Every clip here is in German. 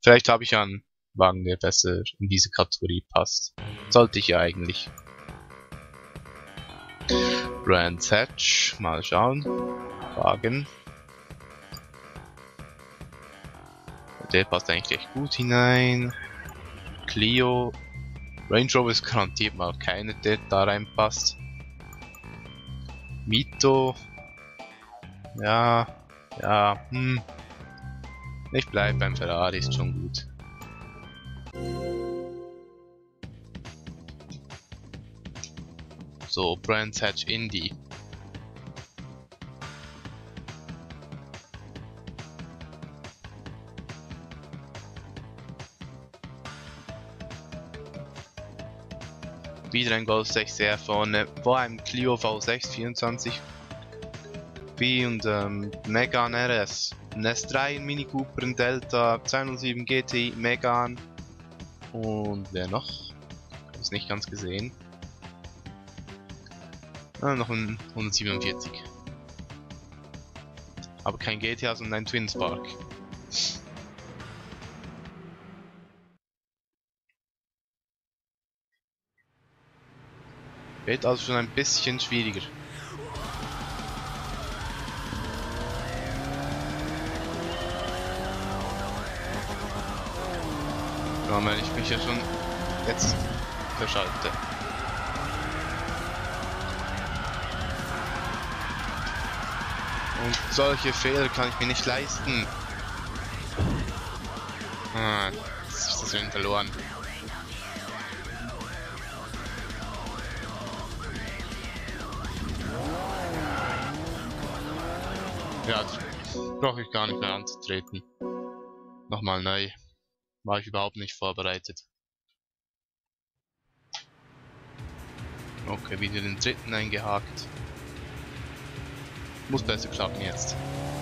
Vielleicht habe ich ja einen Wagen, der besser in diese Kategorie passt. Sollte ich ja eigentlich. Brands Hatch, mal schauen. Wagen. Der passt eigentlich echt gut hinein. Clio. Range Rover ist garantiert mal keine, der da reinpasst. Mito. Ja. Ich bleib beim Ferrari, ist schon gut. So, Brands Hatch Indy. Wieder ein Golf 6 sehr vorne, vor einem Clio V6 24 B und Megane RS. Ein S3, ein Mini Cooper, ein Delta, 207 GTI, Megane und wer noch? Ich habe es nicht ganz gesehen. Noch ein 147. Aber kein GTA, sondern ein Twin Spark. Wird also schon ein bisschen schwieriger. Ja, wenn ich mich ja schon jetzt verschalte. Und solche Fehler kann ich mir nicht leisten. Jetzt ist das Rennen verloren. Ja, das brauche ich gar nicht mehr anzutreten. Nochmal neu. War ich überhaupt nicht vorbereitet. Okay, wieder den dritten eingehakt. Muss besser klappen jetzt.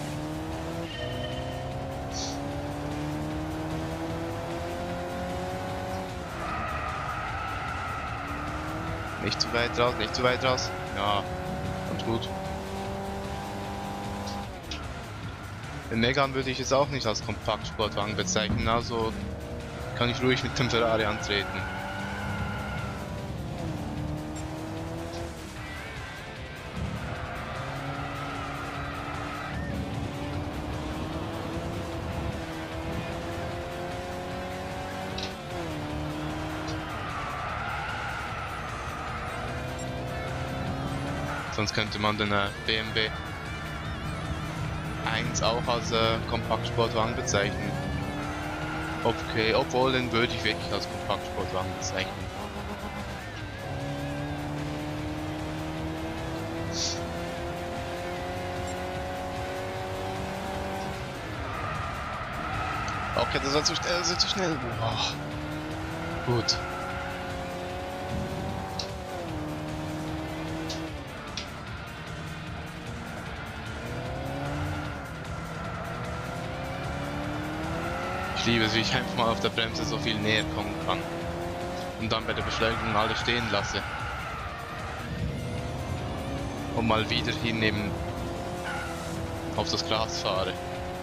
Nicht zu weit raus, nicht zu weit raus. Ja, ganz gut. Den Megane würde ich jetzt auch nicht als Kompaktsportwagen bezeichnen, also kann ich ruhig mit dem Ferrari antreten. Sonst könnte man den BMW 1 auch als Kompaktsportwagen bezeichnen. Okay, obwohl den würde ich wirklich als Kompaktsportwagen bezeichnen. Okay, das war zu schnell, das war zu schnell. Wow. Gut. Ich liebe es, wie ich einfach mal auf der Bremse so viel näher kommen kann. Und dann bei der Beschleunigung alle stehen lasse. Und mal wieder hin eben auf das Gras fahre.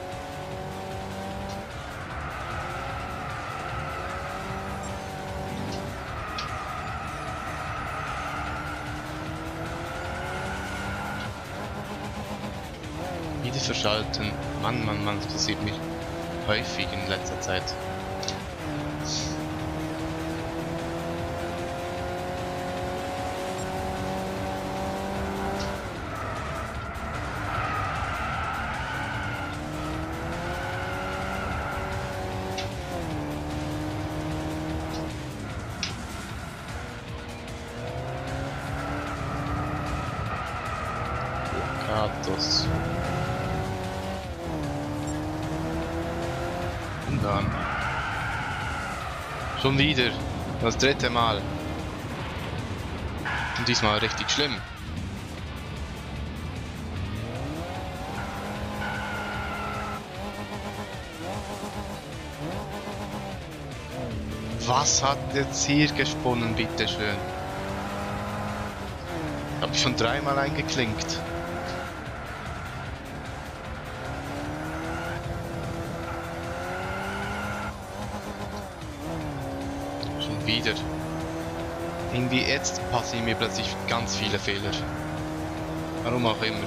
Wieder verschalten. Mann, das passiert mir häufig in letzter Zeit. Kratos. Und dann. Schon wieder. Das dritte Mal. Und diesmal richtig schlimm. Was hat jetzt hier gesponnen, bitteschön? Hab ich schon dreimal eingeklinkt. wieder. Irgendwie jetzt passieren mir plötzlich ganz viele Fehler. Warum auch immer.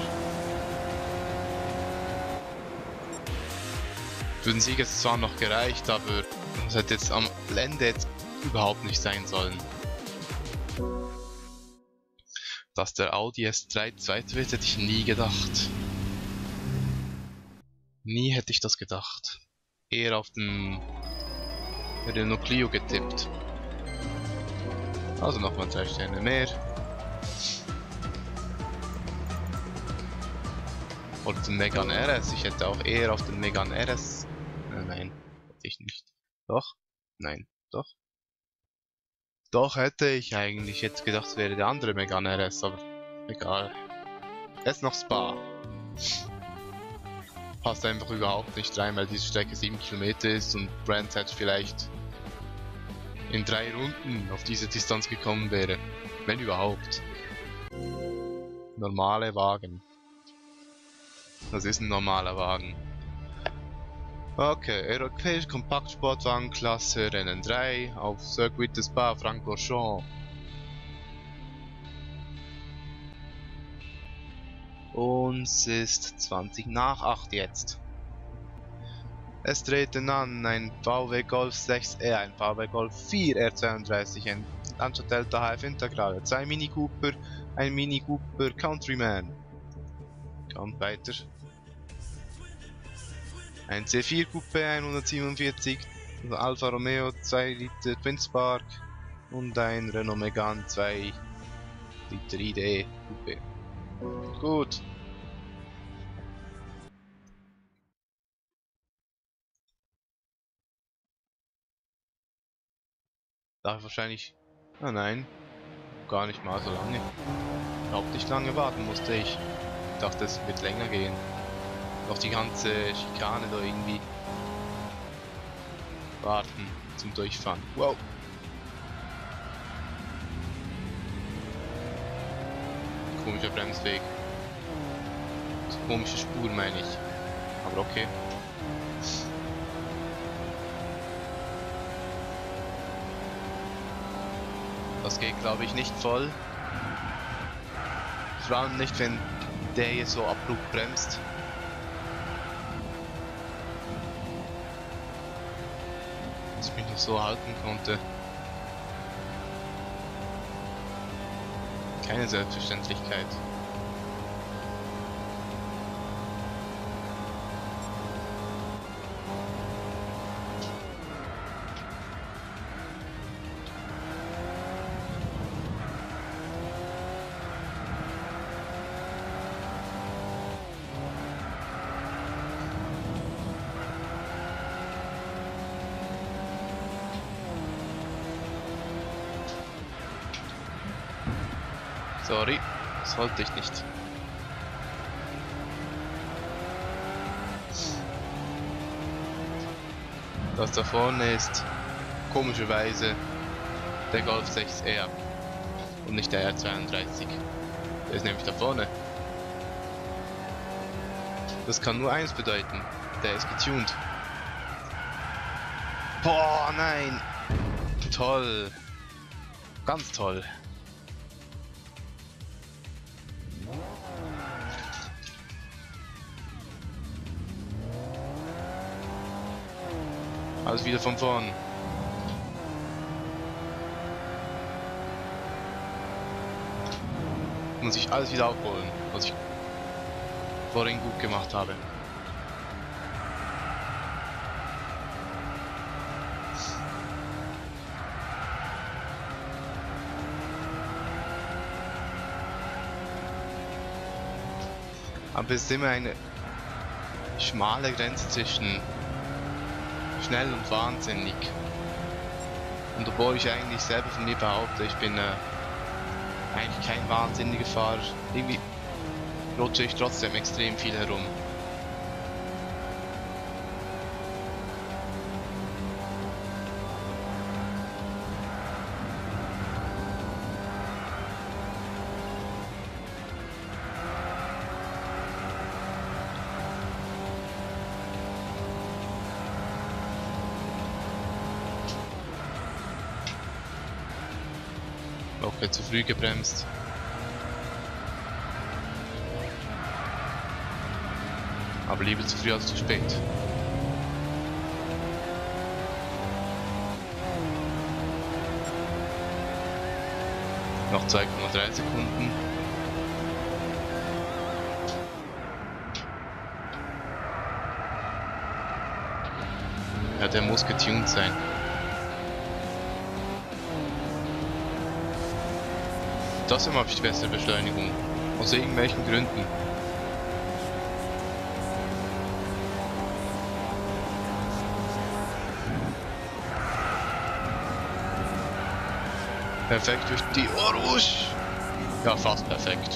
Für den Sieg ist es zwar noch gereicht, aber es hätte jetzt am Ende jetzt überhaupt nicht sein sollen. Dass der Audi S3 Zweiter wird, hätte ich nie gedacht. Nie hätte ich das gedacht. Eher auf den Renault Clio getippt. Also nochmal 3 Sterne mehr. Oder den Megane RS. Ich hätte auch eher auf den Megane RS. Nein, hätte ich nicht. Doch? Nein, doch. Doch hätte ich eigentlich jetzt gedacht, es wäre der andere Megane RS, aber egal. Jetzt noch Spa. Passt einfach überhaupt nicht rein, weil diese Strecke 7 Kilometer ist und Brands Hatch vielleicht in 3 Runden auf diese Distanz gekommen wäre. Wenn überhaupt. Normale Wagen. Das ist ein normaler Wagen. Okay, europäische Kompaktsportwagenklasse Rennen 3 auf Circuit de Spa-Francorchamps. Und es ist 20 nach 8 jetzt. Es treten an ein VW Golf 6R, ein VW Golf 4 R32, ein Lancia Delta HF Integrale, 2 Mini Cooper, ein Mini Cooper Countryman. Kommt weiter. Ein C4 Coupé 147, Alfa Romeo 2 Liter Twin Spark und ein Renault Megane 2 Liter ID Coupé. Gut. Darf ich wahrscheinlich... Ah nein, gar nicht mal so lange. Überhaupt nicht lange warten musste ich. Ich dachte, es wird länger gehen. Noch die ganze Schikane da irgendwie warten zum Durchfahren. Wow. Komischer Bremsweg. So komische Spur meine ich. Aber okay. Das geht glaube ich nicht voll. Vor allem nicht, wenn der hier so abrupt bremst. Dass ich mich noch so halten konnte. Keine Selbstverständlichkeit. Sorry, das wollte ich nicht. Das da vorne ist komischerweise der Golf 6R und nicht der R32. Der ist nämlich da vorne. Das kann nur eins bedeuten, der ist getuned. Boah, nein! Toll! Ganz toll! Alles wieder von vorn. Muss ich alles wieder aufholen, was ich vorhin gut gemacht habe. Aber es ist immer eine schmale Grenze zwischen schnell und wahnsinnig. Und obwohl ich eigentlich selber von mir behaupte, ich bin eigentlich kein wahnsinniger Fahrer, irgendwie rutsche ich trotzdem extrem viel herum. Okay, zu früh gebremst. Aber lieber zu früh als zu spät. Noch 2,3 Sekunden. Ja, der muss getuned sein. Trotzdem habe ich die bessere Beschleunigung. Aus irgendwelchen Gründen. Perfekt durch die Orusch. Ja, fast perfekt.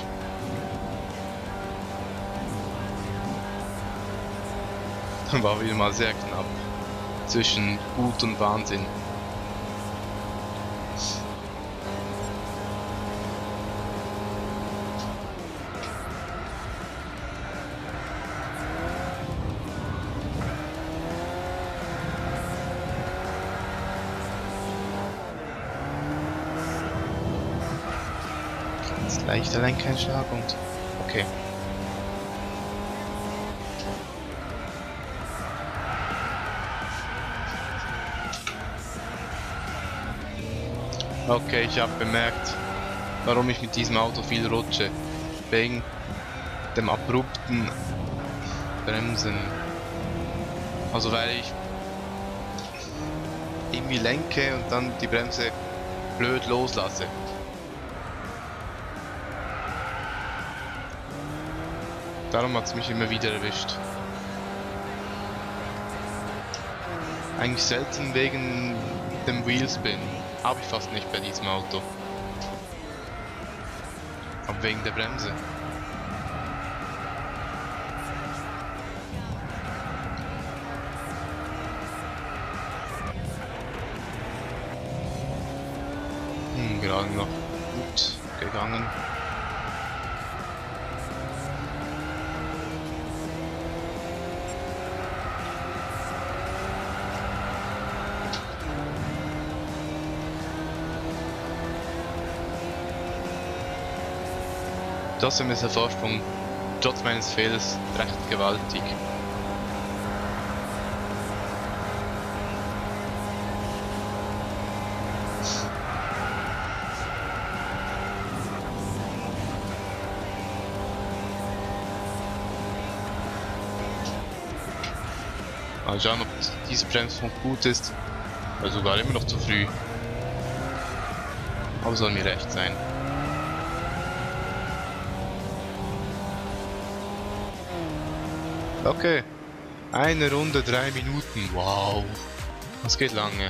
Dann war wieder mal sehr knapp. Zwischen gut und Wahnsinn. Ganz leichter Lenkeinschlag und okay. Okay, ich habe bemerkt, warum ich mit diesem Auto viel rutsche. Wegen dem abrupten Bremsen. Also weil ich irgendwie lenke und dann die Bremse blöd loslasse. Darum hat es mich immer wieder erwischt. Eigentlich selten wegen dem Wheelspin. Habe ich fast nicht bei diesem Auto. Aber wegen der Bremse. Gerade noch gut gegangen. Trotzdem ist der Vorsprung trotz meines Fehlers recht gewaltig. Mal schauen, ob diese Bremsung gut ist. Oder sogar immer noch zu früh. Aber soll mir recht sein. Okay. Eine Runde 3 Minuten. Wow. Das geht lange.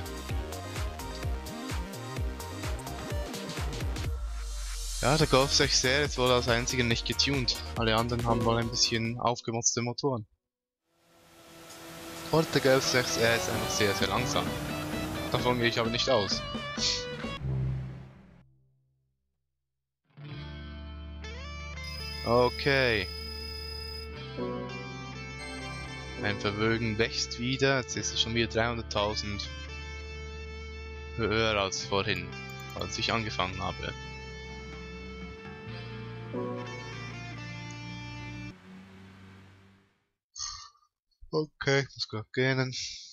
Ja, der Golf 6R ist wohl als einziger nicht getuned. Alle anderen haben wohl ein bisschen aufgemotzte Motoren. Und der Golf 6R ist einfach sehr, sehr langsam. Davon gehe ich aber nicht aus. Okay. Mein Vermögen wächst wieder. Jetzt ist es schon wieder 300.000 höher als vorhin, als ich angefangen habe. Okay, ich muss gerade gehen.